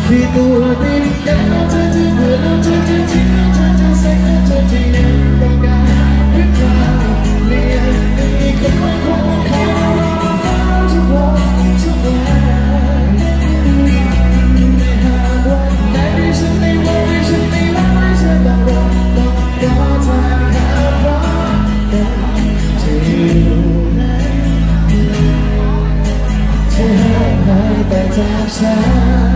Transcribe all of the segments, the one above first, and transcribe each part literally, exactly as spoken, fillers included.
ที่ตัวติดกันแล้วเธอจะเบื่อแล้วเธอจะทิ้งแล้วเธอจะเซ็งแล้วเธอจะยังต้องการหรือเปล่าเรียนมีคนมาขอขอทุกวันทุกวันไม่หากวันไหนฉันไม่ว่าฉันไม่ว่าฉันต้องรอต้องรอเธอหารักจะอยู่ไหนจะหายหายไปจากฉัน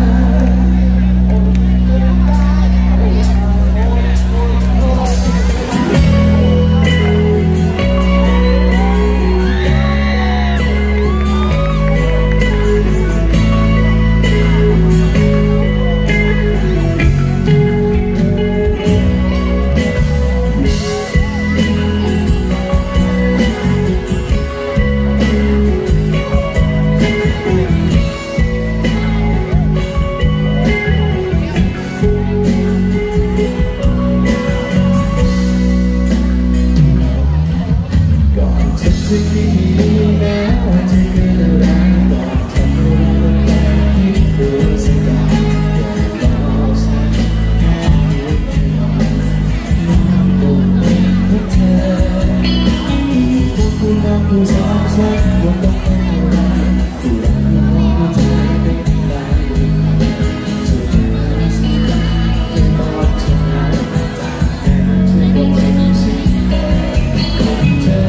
จะคิดแล้วจะเกิดอะไรก่อนทำอะไรคิดดูสักหน่อยอย่าบอกฉันแค่คิดแค่น้ำบุญของเธอผู้คุณรักผู้สาวฉันว่าต้องอะไรผู้รักผู้ใจเป็นไรเธอจะหาสิ่งใดไม่บอกฉันนะแต่เธอก็ไม่สิ่งใดของเธอ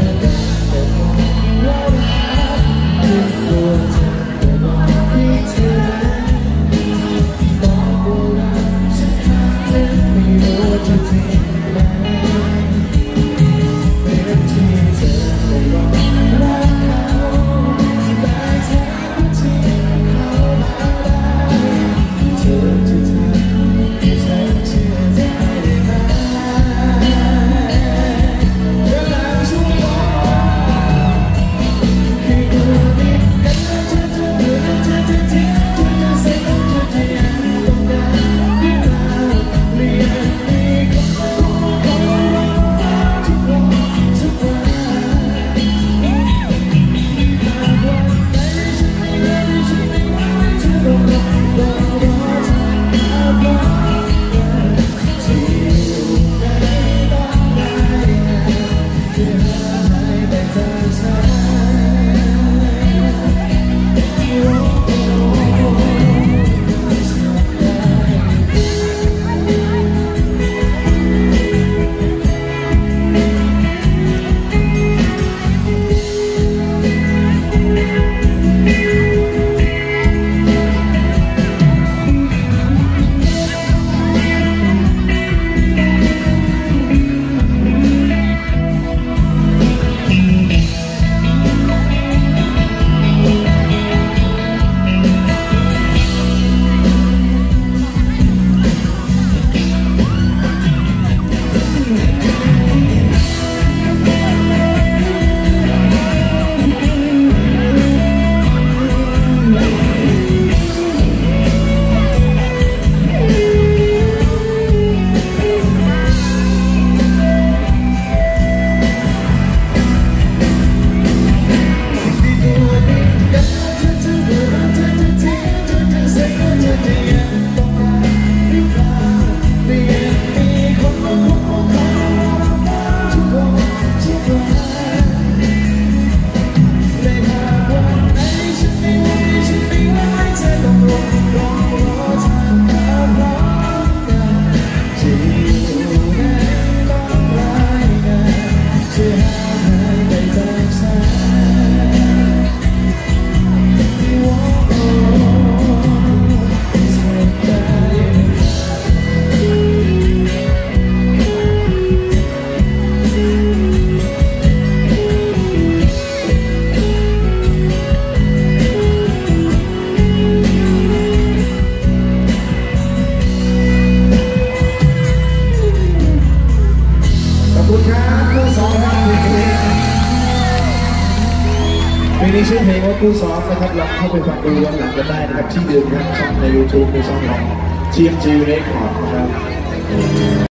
เพลงนี้ชื่อเพลงว่าคู่ซ้อมนะครับลองเข้าไปฟังดูย้อนหลังกันได้นะครับที่เดิมครับช่องใน ยูทูบ ในช่องของ ที เอ็ม จี Records นะครับ